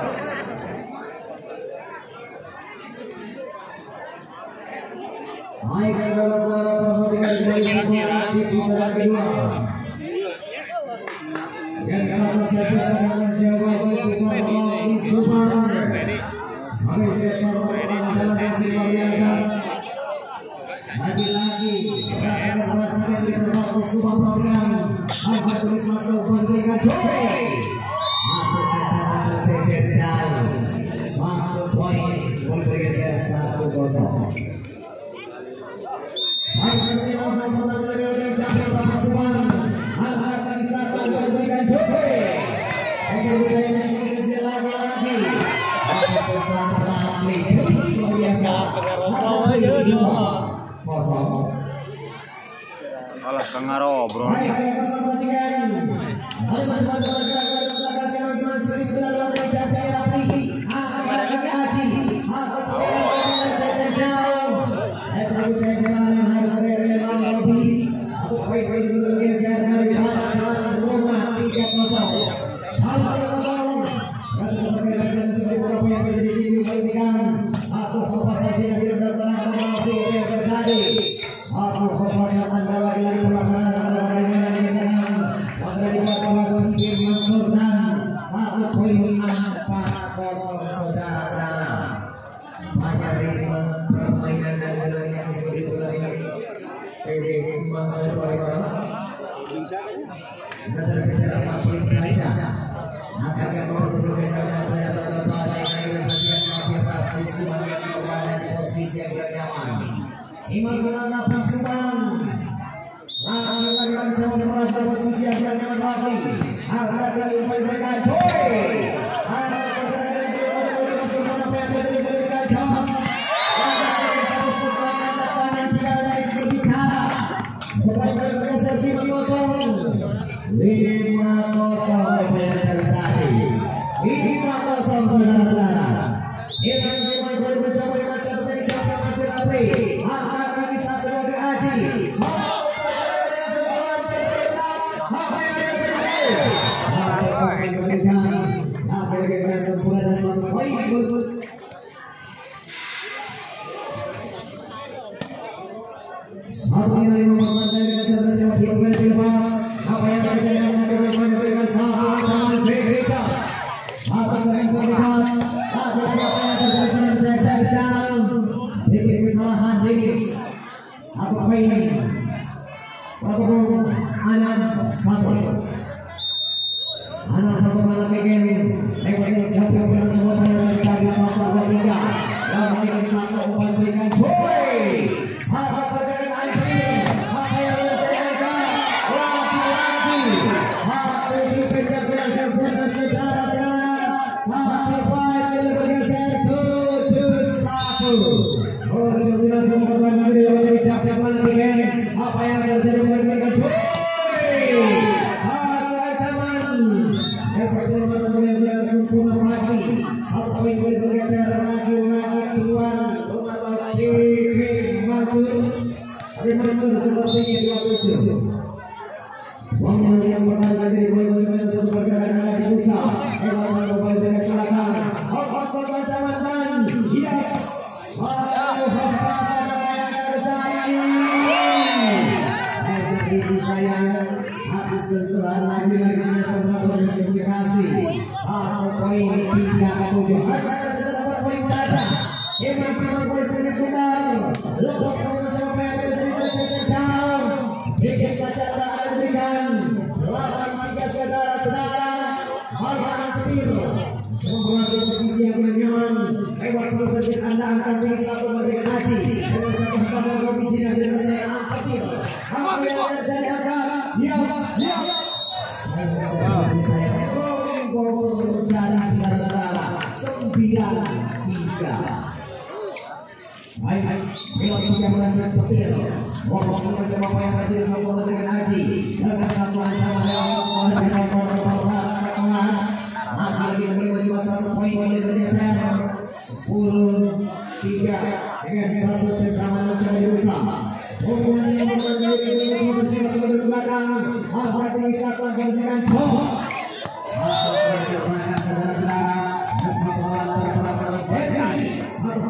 Baik saudara-saudara, perhatikan dari sesuatu di putaran kedua. Yang satu sesi akan menjawab putaran super. Sebagai sesi adalah yang luar biasa. Lagi-lagi berat di berbagai super program. Apa tulisan memberikan joki. Satu kaca terjejal. Satu poin bergeser 1-0. Baik, sesi masa pertama dari orang Jakarta Pasukan. Angkat lagi satu memberikan joki. Saya masih lagi. Sesuatu pertama luar biasa. Kosong. Alah pengaruh bro. Baik, perhatikan. Ada macam-macam Iman menangkap pasukan. Lagi mencoba merasa posisi yang nyaman lagi. Harga dari mereka joy. Sana pergerakan dari pasukan apa yang diberikan jawab. Satu sesuatu yang tidak ada yang berbicara. Sebagai bergeser 5-0. 5-0 apa yang terjadi. 5-0 saudara-saudara. Iman mencoba dengan satu dari siapa masih rapi.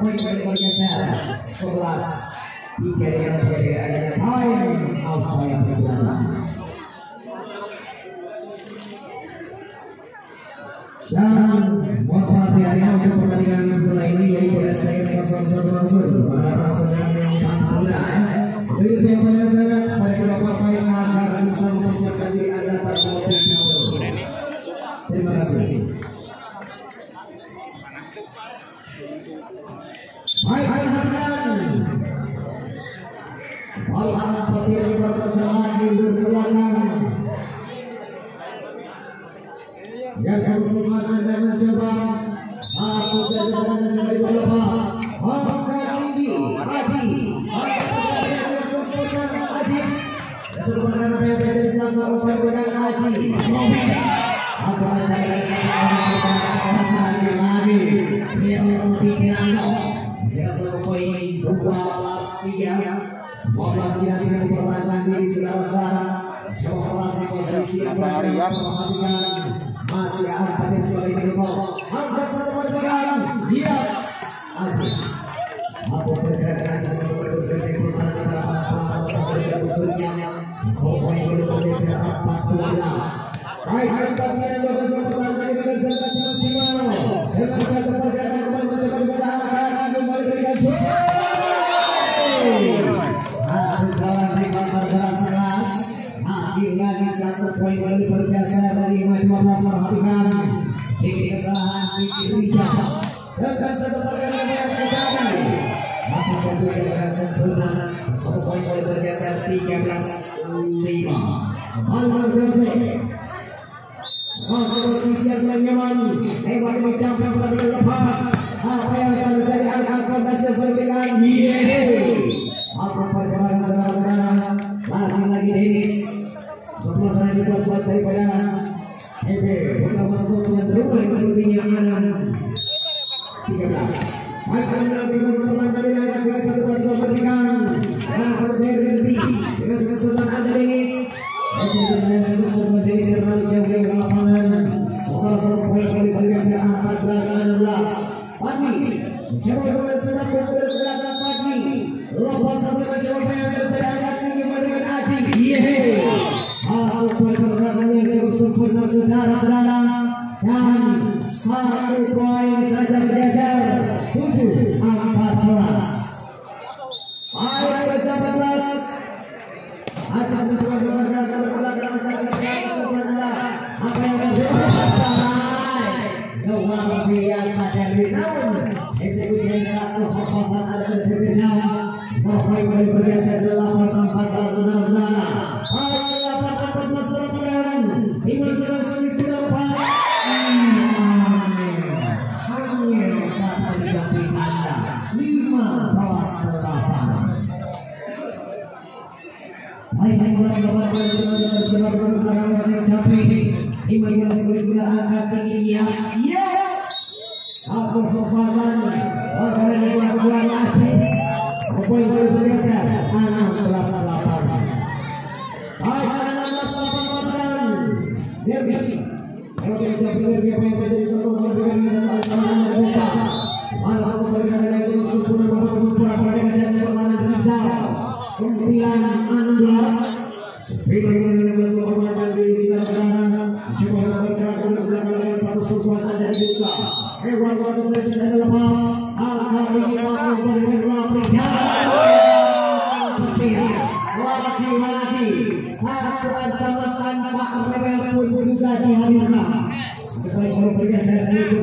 poin bergeser 11-3 ada time out saya persilakan. Dan mohon perhatiannya untuk pertandingan sebelah ini yaitu STM 0-1 pada persaingan yang sangat mudah. Jadi saya pada kedua partai agar bisa mempersiapkan diri Anda tanpa jauh. Terima kasih. Baik, bola petir berjalan berulang. Yang selesai Anda mencoba satu saja mencoba dilepas. Angkat tinggi, Haji. Sebenarnya PPT satu upaya dengan Haji. Satu aja lagi. Yang pikiran jika satu poin 12-3. 12-3 dengan perlahan diri saudara-saudara. Coba operasi posisi perhatikan. Masih ada potensi oleh Bimo. Angkat satu pergerakan. Yes. Ajis. Satu pergerakan sebagai sebagai pertahanan sampai khususnya. Sopo yang belum bergeser 14. Baik, tempatnya yang bergeser dari bergeser Simano. Dengan satu pergerakan kembali mencoba bertahan kembali berikan shot. Satu kawan rival bergerak keras. Lagi satu poin baru bergeser dari 15 perhatikan sedikit kesalahan Rijaz dan satu pergerakan yang terjadi satu sempurna satu poin baru bergeser 13-5 Malam selesai masuk posisi yang nyaman hebat mencapai pertandingan lepas apa yang akan terjadi akan berhasil sertikan satu pergerakan sekarang lagi Denis perbuatan yang dibuat daripada EB untuk masuk dengan terlalu solusinya 13. Akan melakukan pertandingan dari hasil satu berikan dan satu lebih dengan kesulitan Denis. Saya Denis terlalu jauh dari lapangan. Setelah satu poin kali bergeser 14-16. Pagi mencoba bergerakan Pagi lepas satu mencoba yang terjadi sehingga dengan Aji. Satu poin pergerakan yang cukup sempurna saudara-saudara dan satu poin saja bergeser 7-14. Ayo berjabat atas mencoba bergerakan apa yang luar biasa dari tahun eksekusi satu hoposan ada satu poin kembali bergeser 8-14 saudara-saudara. Satu ancaman tanpa rebel pun juga dihadirkan. Sebagai kalau bergeser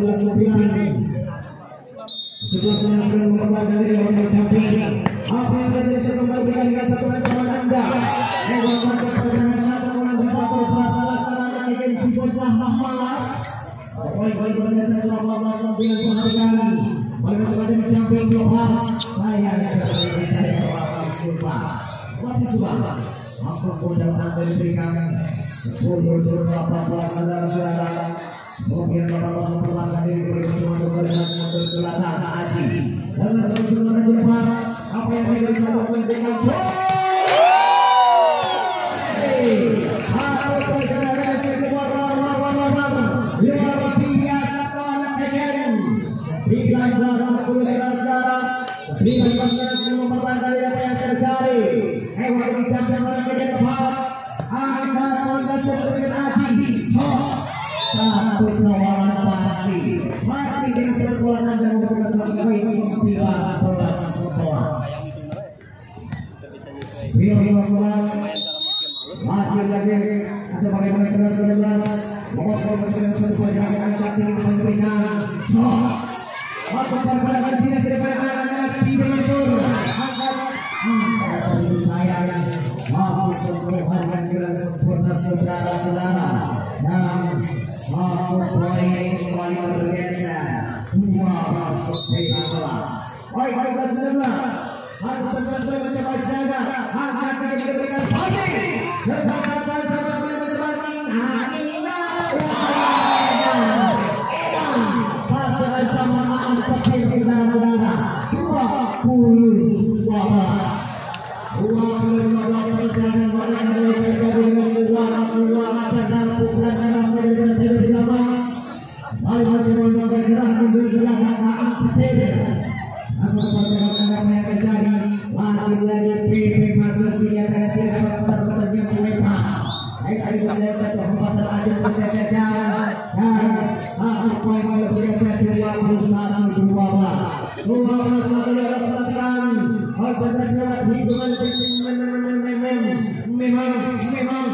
17-9 memperlakukan diri orang tercapai. Apa yang terjadi setelah memberikan dengan satu ancaman Anda? Hewan satu pergerakan satu mengambil faktor salah sekarang agensi bocah malas. Poin-poin bergeser 18-9 perhatikan. Poin macam-macam mencapai 12. Saya terlalu sumpah. Tapi sumpah. Apapun yang Anda diberikan 10-18 saudara-saudara. Semoga yang dapat memperlakukan diri bercuma dengan berkelatan Aji. Dengan solusi lepas apa yang menjadi satu pendidikan satu pergerakan cukup luar biasa kawan kalian 19-10 saudara. Dengan pasukan semua mempertahankan apa yang terjadi. Hewan jam-jam mereka lepas. Angkat kontak sesuai Aji. Satu kawalan mati dengan sesuatu dan membuka sampai 19 mati lagi ada bagaimana 19 lolos sesuai dengan angkat tinggi memberikan satu pergerakan Cina daripada anak-anak di Mansur angkat saya satu sesuai dengan sempurna saudara-saudara dan satu poin kembali bergeser 12-19. Baik 19. Satu sesuai mencoba jaga angkat yang diberikan pagi lepasan coba mencoba satu ancaman maaf petir saudara-saudara 20-12 perjalanan mereka dengan suara dan pukulan merah dari lalu mencoba bergerak mundur ke belakang petir asal apa yang terjadi lagi PP masuk dia tidak dapat saja mereka saya pasal aja saya jalan dan satu poin bergeser 21-12 perhatikan konsentrasi hitungan memang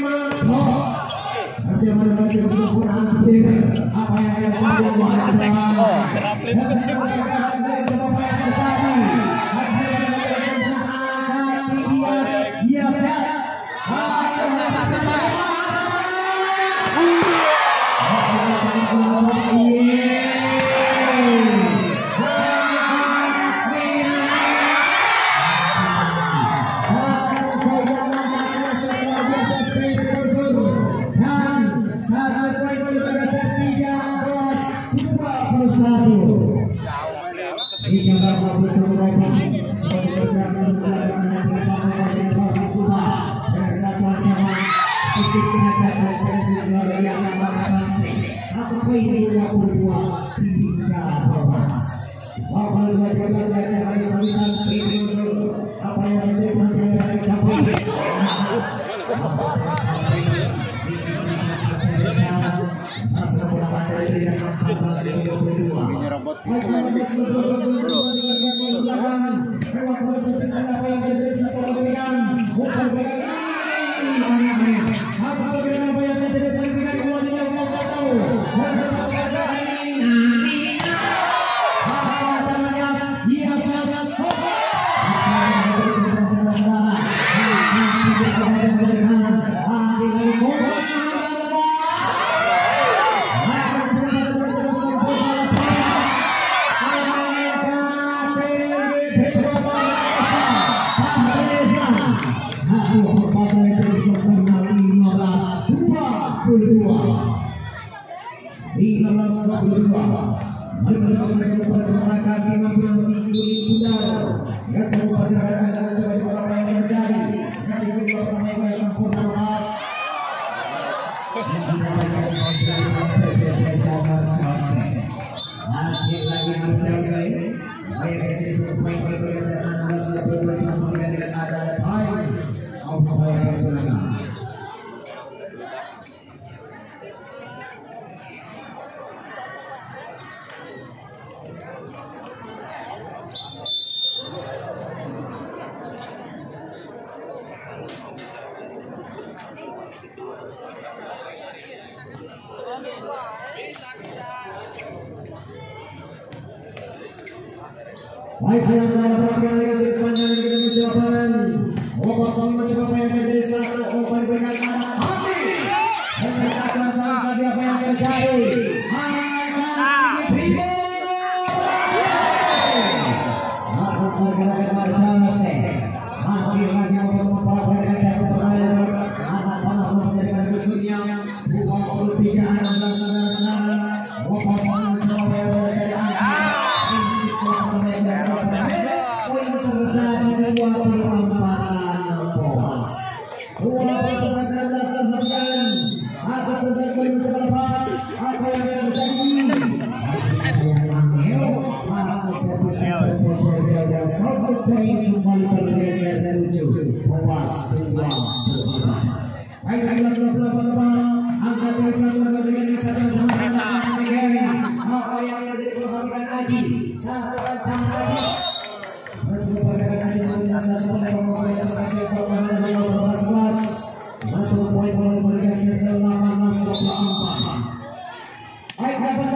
apa yang baik saya perhatikan lagi sepanjang kita mencobakan Opas mencoba apa yang menjadi satu open berikan hati dan bersaksikan bagi apa yang terjadi satu pergerakan Marjase lagi untuk memperolehkan cacat terakhir anak panah menjadikan khususnya 23-16 Opas mencoba apa yang terjadi satu selesai mencoba lepas apa yang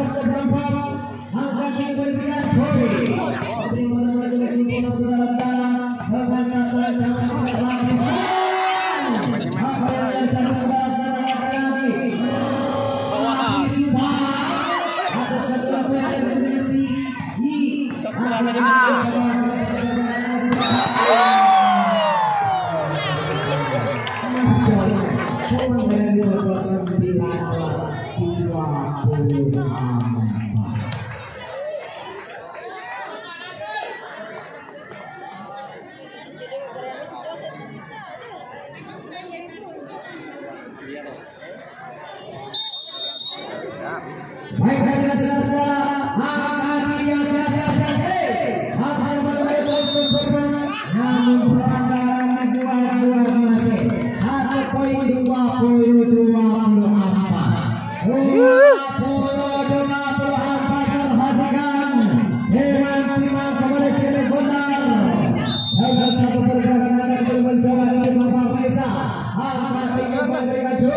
atas keberempat angka diberikan Joy. Terima kasih semua saudara-saudara. Dengan sasaran jangan sampai habis. Apa yang dilakukan saudara-saudara laki-laki? Atau sesuatu yang ada Messi. Baiklah saudara-saudara, angka yang sampai namun pelanggaran dua masih 1.22 perhatikan dengan timang kembali sini benar dan satu pergerakan akan mencoba di Bapak Faisal angka 3 mereka